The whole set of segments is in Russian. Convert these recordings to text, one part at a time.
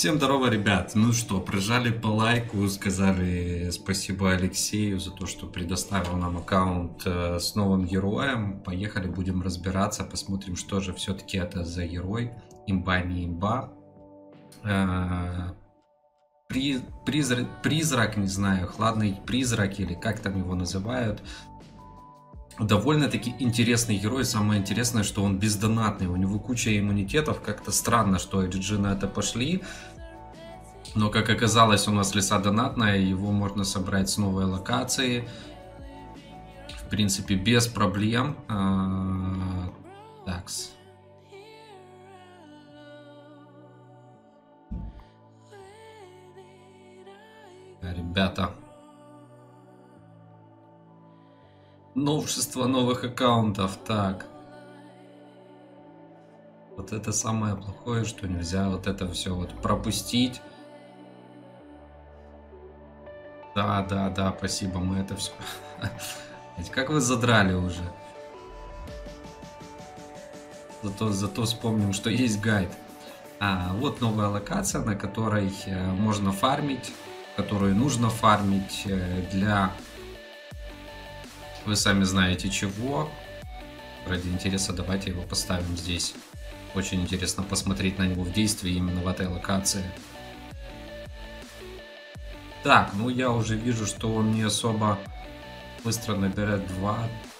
Всем здорово, ребят. Ну что, прожали по лайку, сказали спасибо Алексею за то, что предоставил нам аккаунт с новым героем. Поехали, будем разбираться, посмотрим, что же все-таки это за герой. Имба, не имба. Призрак, не знаю, хладный призрак или как там его называют. Довольно-таки интересный герой. Самое интересное, что он бездонатный. У него куча иммунитетов. Как-то странно, что GG на это пошли. Но, как оказалось, у нас леса донатная. Его можно собрать с новой локации. В принципе, без проблем. Такс. Ребята. Новшество новых аккаунтов. Так. Вот это самое плохое, что нельзя вот это все вот пропустить. Да, спасибо, мы это все. Как вы задрали уже. Зато вспомним, что есть гайд. Вот новая локация, на которой можно фармить, которую нужно фармить для... Вы сами знаете чего. Ради интереса давайте его поставим здесь. Очень интересно посмотреть на него в действии именно в этой локации. Так, ну я уже вижу, что он не особо быстро набирает 2,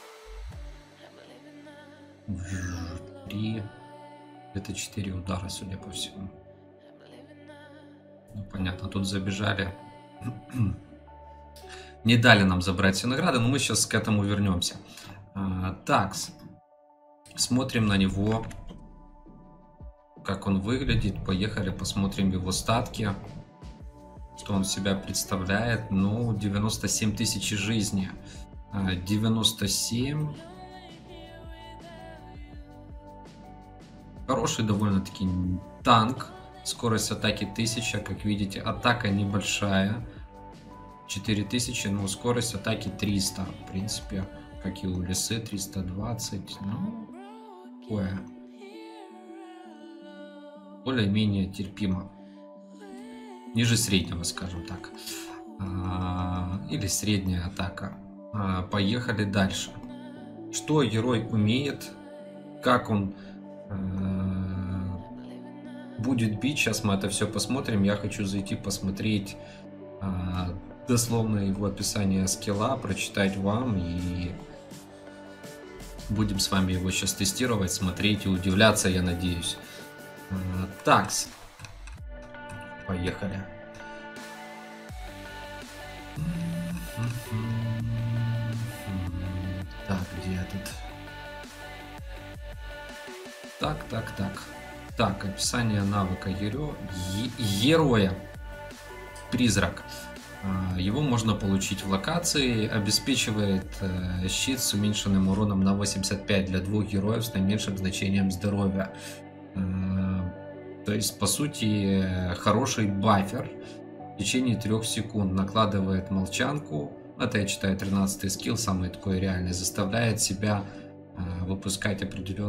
3, это 4 удара, судя по всему. Ну понятно, тут забежали. Не дали нам забрать все награды, но мы сейчас к этому вернемся. Так, смотрим на него, как он выглядит. Поехали, посмотрим его статки, что он себя представляет. Ну, 97 тысяч жизни. 97. Хороший довольно-таки танк. Скорость атаки 1000, как видите, атака небольшая. 4000, но скорость атаки 300. В принципе, как и у лисы, 320. Ну, такое. Более-менее терпимо. Ниже среднего, скажем так. Или средняя атака. Поехали дальше. Что герой умеет? Как он будет бить? Сейчас мы это все посмотрим. Я хочу зайти посмотреть дословно его описание скилла, прочитать вам, и будем с вами его сейчас тестировать, смотреть и удивляться, я надеюсь. Такс. Поехали. Так, где этот? Так, описание навыка героя. Призрак. Его можно получить в локации. Обеспечивает щит с уменьшенным уроном на 85 для двух героев с наименьшим значением здоровья. То есть, по сути, хороший бафер. В течение 3 секунд накладывает молчанку. Это, я читаю, 13-й скилл, самый такой реальный. Заставляет себя выпускать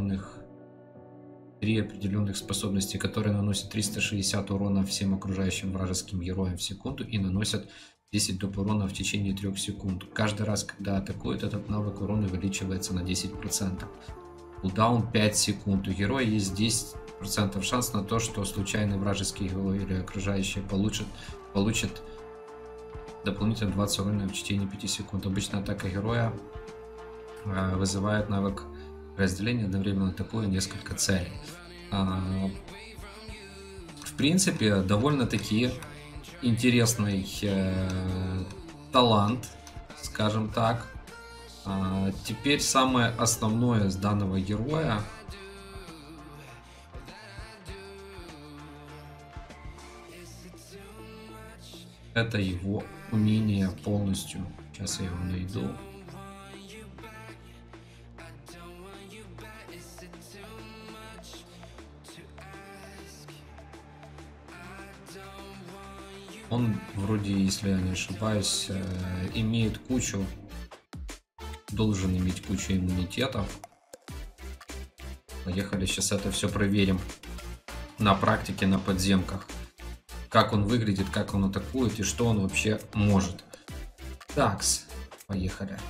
три определенных способностей, которые наносят 360 урона всем окружающим вражеским героям в секунду и наносят 10 доп. Урона в течение 3 секунд. Каждый раз, когда атакует, этот навык урона увеличивается на 10%. Кулдаун 5 секунд. У героя есть 10% шанс на то, что случайный вражеский герой или окружающие получат дополнительно 20 урона в течение 5 секунд. Обычно атака героя вызывает навык разделения, одновременно атакуя несколько целей. В принципе, довольно-таки интересный талант, скажем так. Теперь самое основное с данного героя. Это его умение полностью. Сейчас я его найду. Он вроде, если я не ошибаюсь, должен иметь кучу иммунитетов. Поехали, сейчас это все проверим на практике, на подземках. как он выглядит, как он атакует и что он вообще может. Такс, поехали.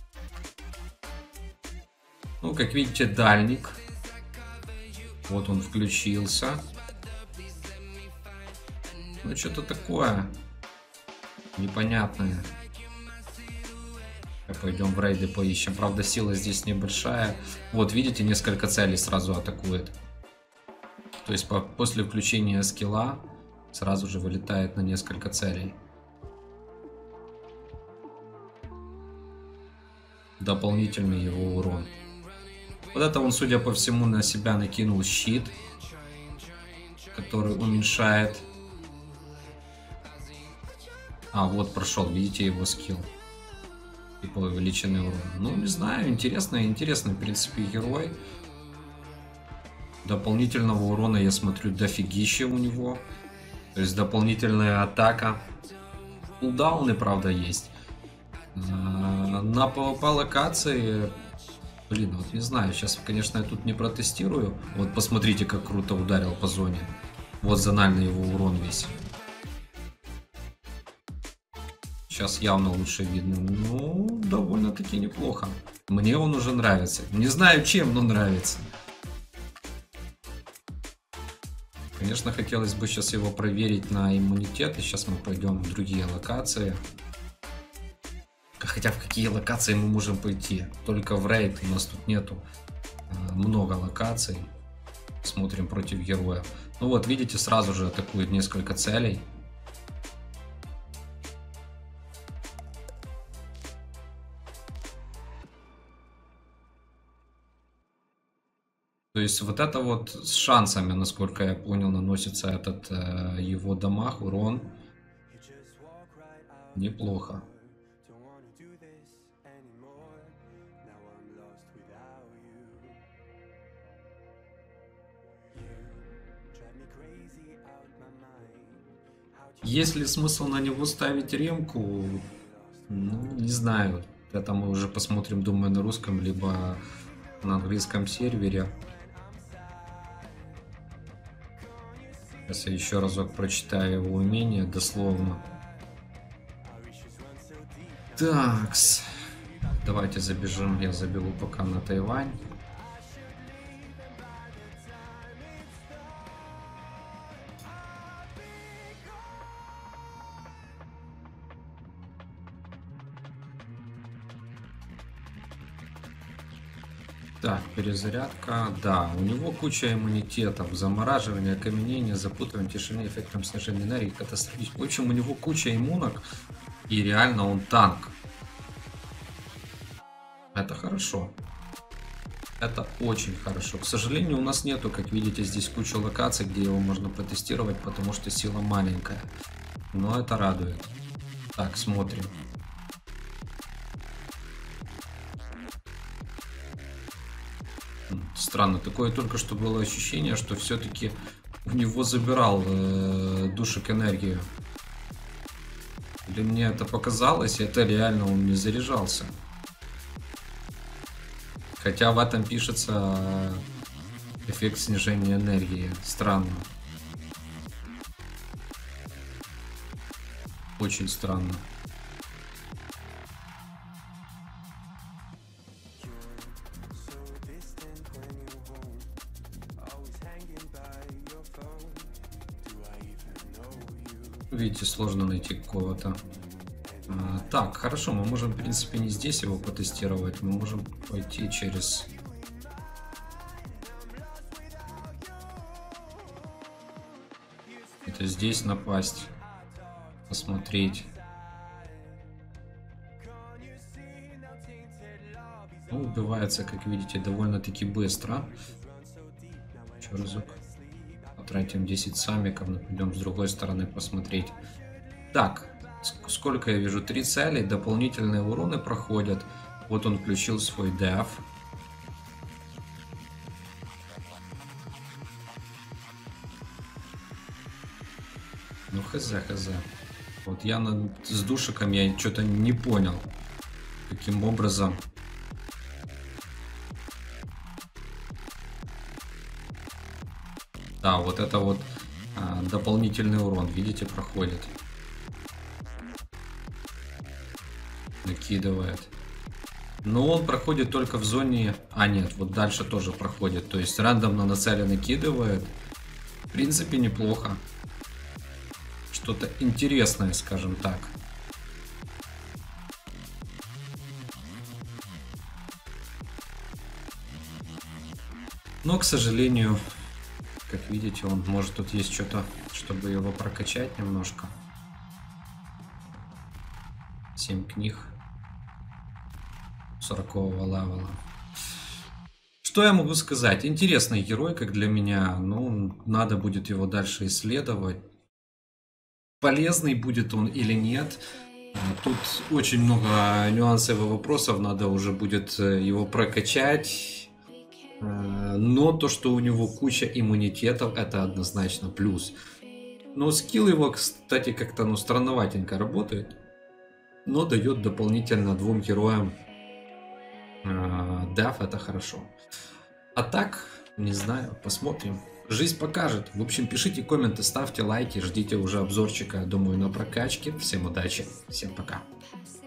Ну, как видите, дальник. Вот он включился. Ну, что-то такое непонятное. Пойдем в рейды поищем. Правда, сила здесь небольшая. Вот, видите, несколько целей сразу атакует. То есть после включения скилла сразу же вылетает на несколько целей. Дополнительный его урон. Вот это он, судя по всему, на себя накинул щит, который уменьшает. А, вот прошел, видите его скилл. Типа увеличенный урон. Ну, не знаю, интересный, в принципе, герой. Дополнительного урона, я смотрю, дофигища у него. То есть дополнительная атака. Кулдауны, правда, есть. По локации... Блин, вот не знаю, сейчас, конечно, я тут не протестирую. Вот посмотрите, как круто ударил по зоне. Вот зональный его урон весь. Сейчас явно лучше видно. Ну, довольно-таки неплохо. Мне он уже нравится. Не знаю чем, но нравится. Конечно, хотелось бы сейчас его проверить на иммунитет. И сейчас мы пойдем в другие локации. Хотя в какие локации мы можем пойти? Только в рейд. У нас тут нету много локаций. Смотрим против героя. Ну вот, видите, сразу же атакует несколько целей. То есть вот это вот с шансами, насколько я понял, наносится этот его дамаг, урон. Неплохо. Есть ли смысл на него ставить ремку? Ну, не знаю. Это мы уже посмотрим, думаю, на русском, либо на английском сервере. Сейчас я еще разок прочитаю его умение, дословно. Такс. Давайте забежим. Я забегу пока на Тайвань. Так, перезарядка. Да, у него куча иммунитетов. Замораживание, окаменение, запутывание, тишины, эффектом снижения энергии, катастрофически. В общем, у него куча иммунок. И реально он танк. Это хорошо. Это очень хорошо. К сожалению, у нас нету, как видите, здесь куча локаций, где его можно протестировать, потому что сила маленькая. Но это радует. Так, смотрим. Странно, такое только что было ощущение, что все-таки у него забирал душек энергию. Или мне это показалось, это реально он не заряжался. Хотя в этом пишется эффект снижения энергии. Странно. Очень странно. Видите, сложно найти какого-то. Так, хорошо, мы можем, в принципе, не здесь его потестировать. Мы можем пойти через... Это здесь напасть. Посмотреть. Ну, убивается, как видите, довольно-таки быстро. Еще разок. Потратим 10 самиков, но пойдем с другой стороны посмотреть. Так, сколько я вижу? 3 цели, дополнительные уроны проходят. Вот он включил свой деф. Ну, хз. Вот я с душиком я что-то не понял, каким образом. Да, вот это вот дополнительный урон, видите, проходит. Накидывает. Но он проходит только в зоне... А, нет, вот дальше тоже проходит. То есть рандомно на цель накидывает. В принципе, неплохо. Что-то интересное, скажем так. Но, к сожалению, как видите, он может тут есть что-то, чтобы его прокачать немножко. 7 книг 40-го левела. Что я могу сказать? Интересный герой, как для меня. Ну, надо будет его дальше исследовать. Полезный будет он или нет. Тут очень много нюансов и вопросов. Надо уже будет его прокачать. Но то, что у него куча иммунитетов, это однозначно плюс. Но скилл его, кстати, как-то странноватенько работает. Но дает дополнительно 2 героям деф, это хорошо. А так, не знаю, посмотрим. Жизнь покажет. В общем, пишите комменты, ставьте лайки, ждите уже обзорчика, думаю, на прокачке. Всем удачи, всем пока.